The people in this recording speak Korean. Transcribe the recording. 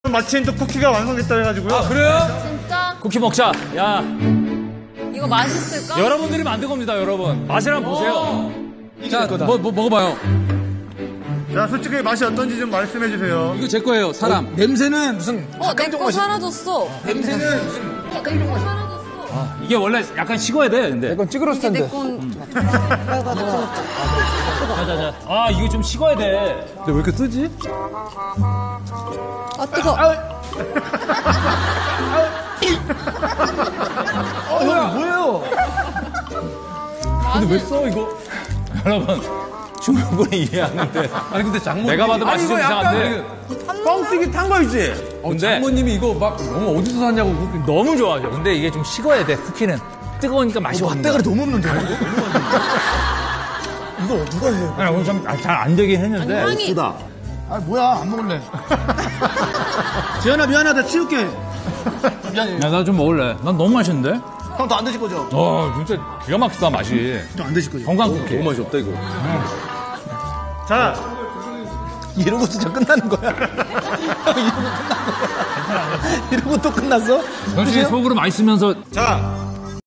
마침 또 쿠키가 완성됐다 해가지고요. 아, 그래요? 진짜? 쿠키 먹자. 야, 이거 맛있을까? 여러분들이 만든 겁니다, 여러분. 맛을 한번 보세요. 자, 먹어봐요. 자, 솔직히 맛이 어떤지 좀 말씀해 주세요. 이거 제 거예요, 사람. 냄새는 무슨 내 거 사라졌어. 냄새는 무슨 내 거 사라졌어. 이게 원래 약간 식어야 돼, 근데. 이건 찌그러질 이게 텐데. 내 건. 자자자. 아, 이거 좀 식어야 돼. 근데 왜 이렇게 뜨지? 아, 뜨거. 형 뭐예요? 근데 왜 써 이거? 여러분, 충분히 이해하는데. 아니 근데 장모님 내가 봐도 맛이 좀 이상한데. 뻥튀기 탄 거이지? 근데 장모님이 이거 막 너무 어디서 샀냐고 너무 좋아하죠. 근데 이게 좀 식어야 돼, 쿠키는. 뜨거우니까 맛이 없는 거야. 너무 없는데 이거 누가 해? 아니, 오늘 좀 잘 안 되긴 했는데. 향이. 아 뭐야 안 먹을래. 지현아 미안하다 치울게. 미안해. 야, 나 좀 먹을래. 난 너무 맛있는데? 형 더 안 드실 거죠? 진짜 기가 막히다, 맛이. 또 안 드실 거죠? 건강 쿠키. 너무 맛이 없다 이거. 자, 이러고 진짜 끝나는 거야. 형 이러고 끝난 거야. 이러고 또 끝났어? 솔직히 속으로 맛있으면서 자,